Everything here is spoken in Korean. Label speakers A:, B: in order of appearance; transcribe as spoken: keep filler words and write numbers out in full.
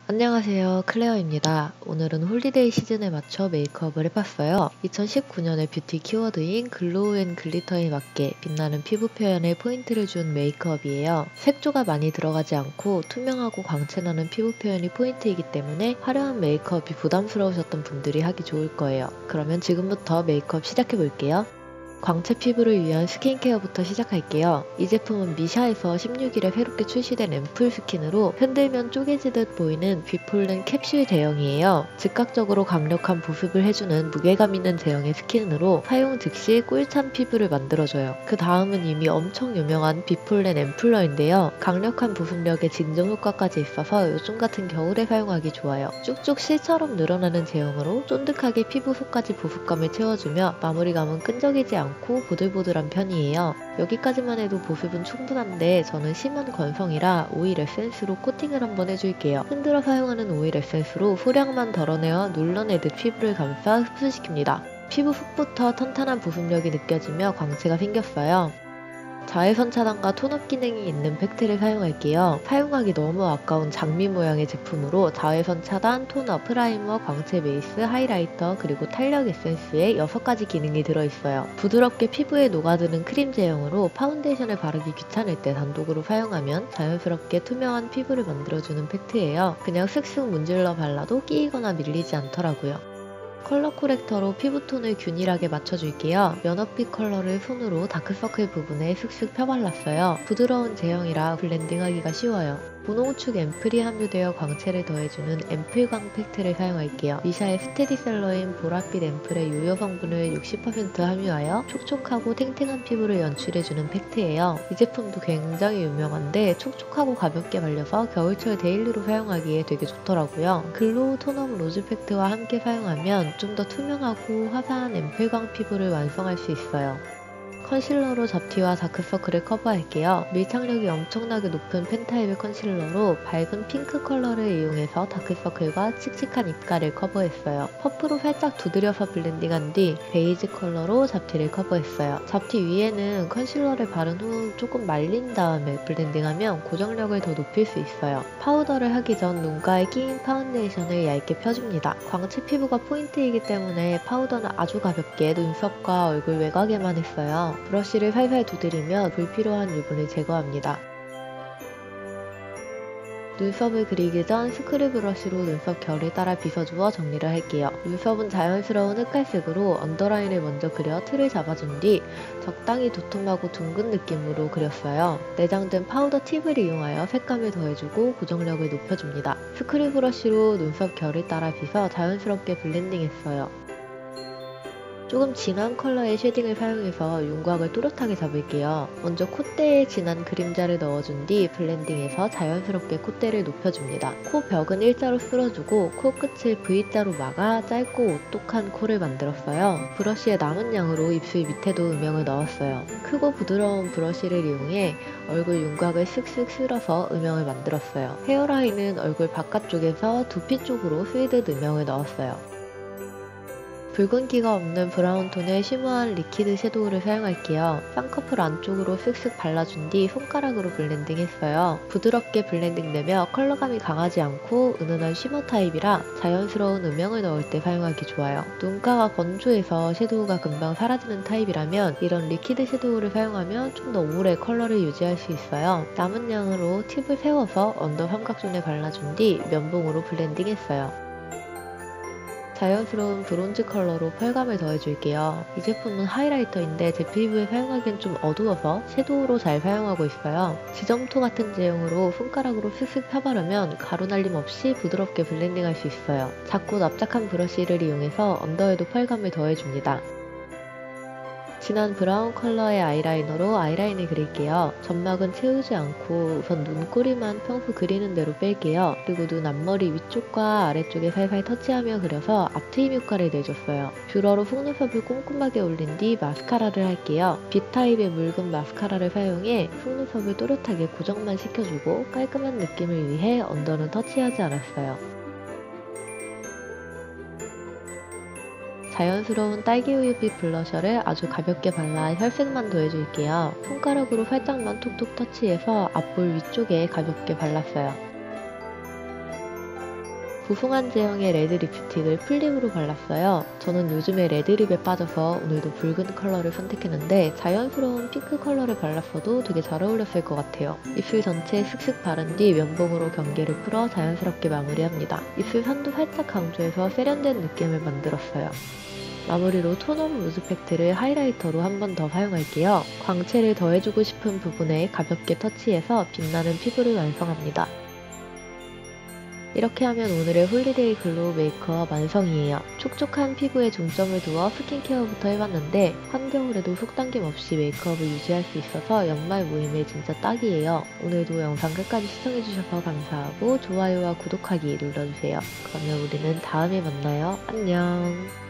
A: 안녕하세요. 클레어입니다. 오늘은 홀리데이 시즌에 맞춰 메이크업을 해봤어요. 이천십구 년의 뷰티 키워드인 글로우 앤 글리터에 맞게 빛나는 피부 표현에 포인트를 준 메이크업이에요. 색조가 많이 들어가지 않고 투명하고 광채나는 피부 표현이 포인트이기 때문에 화려한 메이크업이 부담스러우셨던 분들이 하기 좋을 거예요. 그러면 지금부터 메이크업 시작해볼게요. 광채 피부를 위한 스킨케어부터 시작할게요. 이 제품은 미샤에서 십육 일에 새롭게 출시된 앰플 스킨으로 흔들면 쪼개지듯 보이는 비폴른 캡슐 제형이에요. 즉각적으로 강력한 보습을 해주는 무게감 있는 제형의 스킨으로 사용 즉시 꿀찬 피부를 만들어줘요. 그 다음은 이미 엄청 유명한 비폴렌 앰플러인데요. 강력한 보습력에 진정 효과까지 있어서 요즘 같은 겨울에 사용하기 좋아요. 쭉쭉 실처럼 늘어나는 제형으로 쫀득하게 피부 속까지 보습감을 채워주며 마무리감은 끈적이지 않고 않고 보들보들한 편이에요. 여기까지만 해도 보습은 충분한데 저는 심한 건성이라 오일 에센스로 코팅을 한번 해줄게요. 흔들어 사용하는 오일 에센스로 소량만 덜어내어 눌러내듯 피부를 감싸 흡수시킵니다. 피부 속부터 탄탄한 보습력이 느껴지며 광채가 생겼어요. 자외선 차단과 톤업 기능이 있는 팩트를 사용할게요. 사용하기 너무 아까운 장미 모양의 제품으로 자외선 차단, 톤업, 프라이머, 광채 베이스, 하이라이터, 그리고 탄력 에센스에 여섯 가지 기능이 들어있어요. 부드럽게 피부에 녹아드는 크림 제형으로 파운데이션을 바르기 귀찮을 때 단독으로 사용하면 자연스럽게 투명한 피부를 만들어주는 팩트예요. 그냥 슥슥 문질러 발라도 끼이거나 밀리지 않더라고요. 컬러 코렉터로 피부톤을 균일하게 맞춰줄게요. 연어빛 컬러를 손으로 다크서클 부분에 슥슥 펴발랐어요. 부드러운 제형이라 블렌딩하기가 쉬워요. 분홍축 앰플이 함유되어 광채를 더해주는 앰플광 팩트를 사용할게요. 미샤의 스테디셀러인 보랏빛 앰플의 유효 성분을 육십 퍼센트 함유하여 촉촉하고 탱탱한 피부를 연출해주는 팩트예요. 이 제품도 굉장히 유명한데 촉촉하고 가볍게 발려서 겨울철 데일리로 사용하기에 되게 좋더라고요. 글로우 톤업 로즈 팩트와 함께 사용하면 좀 더 투명하고 화사한 앰플광 피부를 완성할 수 있어요. 컨실러로 잡티와 다크서클을 커버할게요. 밀착력이 엄청나게 높은 펜타입의 컨실러로 밝은 핑크 컬러를 이용해서 다크서클과 칙칙한 입가를 커버했어요. 퍼프로 살짝 두드려서 블렌딩한 뒤 베이지 컬러로 잡티를 커버했어요. 잡티 위에는 컨실러를 바른 후 조금 말린 다음에 블렌딩하면 고정력을 더 높일 수 있어요. 파우더를 하기 전 눈가에 끼인 파운데이션을 얇게 펴줍니다. 광채 피부가 포인트이기 때문에 파우더는 아주 가볍게 눈썹과 얼굴 외곽에만 했어요. 브러쉬를 살살 두드리며 불필요한 유분을 제거합니다. 눈썹을 그리기 전 스크류 브러쉬로 눈썹 결을 따라 빗어주어 정리를 할게요. 눈썹은 자연스러운 흑갈색으로 언더라인을 먼저 그려 틀을 잡아준 뒤 적당히 두툼하고 둥근 느낌으로 그렸어요. 내장된 파우더 팁을 이용하여 색감을 더해주고 고정력을 높여줍니다. 스크류 브러쉬로 눈썹 결을 따라 빗어 자연스럽게 블렌딩했어요. 조금 진한 컬러의 쉐딩을 사용해서 윤곽을 또렷하게 잡을게요. 먼저 콧대에 진한 그림자를 넣어준 뒤 블렌딩해서 자연스럽게 콧대를 높여줍니다. 코 벽은 일자로 쓸어주고 코끝을 V자로 막아 짧고 오똑한 코를 만들었어요. 브러쉬의 남은 양으로 입술 밑에도 음영을 넣었어요. 크고 부드러운 브러쉬를 이용해 얼굴 윤곽을 슥슥 쓸어서 음영을 만들었어요. 헤어라인은 얼굴 바깥쪽에서 두피 쪽으로 쓸듯 음영을 넣었어요. 붉은기가 없는 브라운톤의 쉬머한 리퀴드 섀도우를 사용할게요. 쌍꺼풀 안쪽으로 슥슥 발라준 뒤 손가락으로 블렌딩했어요. 부드럽게 블렌딩되며 컬러감이 강하지 않고 은은한 쉬머 타입이라 자연스러운 음영을 넣을 때 사용하기 좋아요. 눈가가 건조해서 섀도우가 금방 사라지는 타입이라면 이런 리퀴드 섀도우를 사용하면 좀 더 오래 컬러를 유지할 수 있어요. 남은 양으로 팁을 세워서 언더 삼각존에 발라준 뒤 면봉으로 블렌딩했어요. 자연스러운 브론즈 컬러로 펄감을 더해줄게요. 이 제품은 하이라이터인데 제 피부에 사용하기엔 좀 어두워서 섀도우로 잘 사용하고 있어요. 지점토 같은 제형으로 손가락으로 슥슥 펴바르면 가루 날림 없이 부드럽게 블렌딩할 수 있어요. 작고 납작한 브러쉬를 이용해서 언더에도 펄감을 더해줍니다. 진한 브라운 컬러의 아이라이너로 아이라인을 그릴게요. 점막은 채우지 않고 우선 눈꼬리만 평소 그리는 대로 뺄게요. 그리고 눈 앞머리 위쪽과 아래쪽에 살살 터치하며 그려서 앞트임 효과를 내줬어요. 뷰러로 속눈썹을 꼼꼼하게 올린 뒤 마스카라를 할게요. B타입의 묽은 마스카라를 사용해 속눈썹을 또렷하게 고정만 시켜주고 깔끔한 느낌을 위해 언더는 터치하지 않았어요. 자연스러운 딸기우유빛 블러셔를 아주 가볍게 발라 혈색만 더해줄게요. 손가락으로 살짝만 톡톡 터치해서 앞볼 위쪽에 가볍게 발랐어요. 부풍한 제형의 레드 립스틱을 플립으로 발랐어요. 저는 요즘에 레드립에 빠져서 오늘도 붉은 컬러를 선택했는데 자연스러운 핑크 컬러를 발랐어도 되게 잘 어울렸을 것 같아요. 입술 전체에 슥슥 바른 뒤 면봉으로 경계를 풀어 자연스럽게 마무리합니다. 입술 선도 살짝 강조해서 세련된 느낌을 만들었어요. 마무리로 톤업 루즈 팩트를 하이라이터로 한 번 더 사용할게요. 광채를 더해주고 싶은 부분에 가볍게 터치해서 빛나는 피부를 완성합니다. 이렇게 하면 오늘의 홀리데이 글로우 메이크업 완성이에요. 촉촉한 피부에 중점을 두어 스킨케어부터 해봤는데 한겨울에도 속당김 없이 메이크업을 유지할 수 있어서 연말 모임에 진짜 딱이에요. 오늘도 영상 끝까지 시청해주셔서 감사하고 좋아요와 구독하기 눌러주세요. 그러면 우리는 다음에 만나요. 안녕.